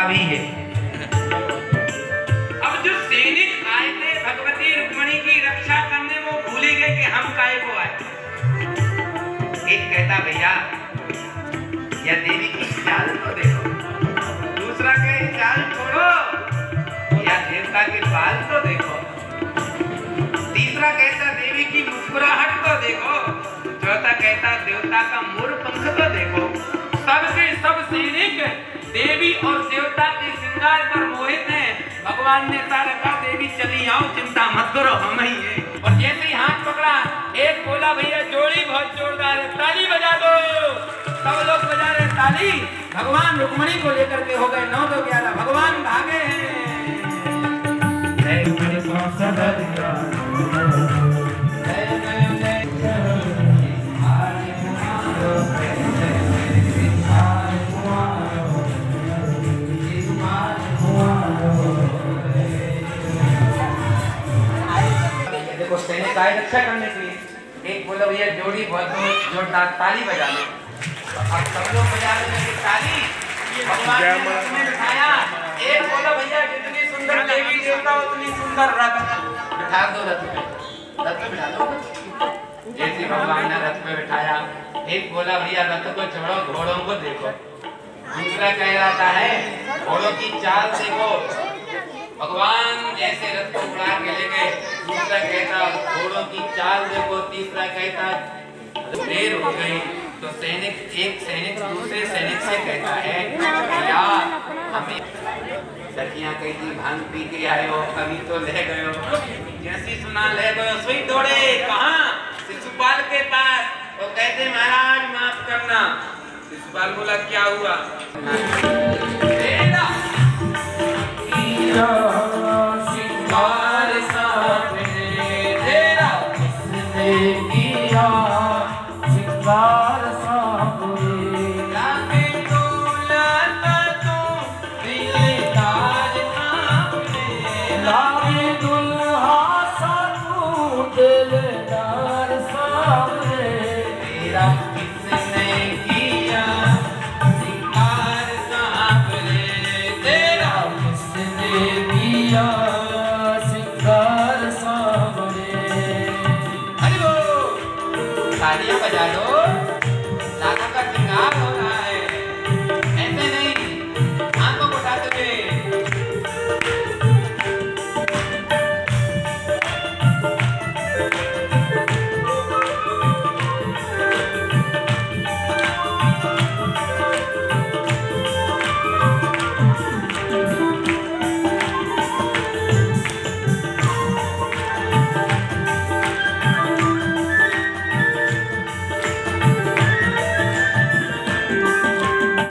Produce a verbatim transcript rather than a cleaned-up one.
पता भी है। अब जो सैनिक आए थे भगवती रुक्मिणी की रक्षा करने, वो भूल गए कि हम काहे को आए। एक कहता भैया या देवी की चाल तो देखो, दूसरा कहे चाल छोड़ो या देवता के बाल तो देखो, तीसरा कहता देवी की मुस्कुराहट तो देखो, चौथा कहता देवता का मोर पंख तो देखो। सबके सब सैनिक देवी और देवता के श्रृंगार पर मोहित हैं। भगवान ने सारा कहा देवी चली आओ, चिंता मत करो, हम ही हैं। और जैसे ही हाथ पकड़ा, एक बोला भैया जोड़ी बहुत जोरदार है, ताली बजा दो। सब लोग बजा रहे ताली। भगवान रुक्मिणी को लेकर के हो गए नौ दो ग्यारह, भगवान भागे हैं। देखो सैनिक आए रक्षा करने के लिए, एक बोला भैया जोड़ी बहुत जोरदार, ताली बजा लो। अब सब लोग बजा रहे हैं ताली। भगवान ने रथ में बिठाया। एक बोला भैया जितनी सुंदर देवी देवता उतनी सुंदर रथ, बिठा दो रथ में, रथ में बिठा दो। जैसे भगवान ने रथ में बिठाया, एक बोला भैया रथ को छोड़ो, घोड़ों को देखो। दूसरा कह रहा है घोड़ों की चाल देखो। भगवान जैसे रथ को उड़ा के ले गए, दूसरा कहता घोड़ों की चाल देखो, तीसरा कहता देर हो गई। तो सैनिक एक सैनिक दूसरे सैनिक से कहता है भैया हमें सखियां कहती भांग पी के आए हो, अभी तो ले गए हो। जैसी सुना ले गए सोई दौड़े कहाँ, शिशुपाल के पास। तो कहते महाराज माफ करना। शिशुपाल बोला क्या हुआ। सिंगार सामने तेरा किसने किया, सिंगार सामने लागे दुल्हन तो दिलदार सामने, लागे दुल्हा सा तू दिलदार सामने, तेरा किसने किया सिंगार सामने, तेरा किसने किया सिंगार सामने। तालियां बजा लो।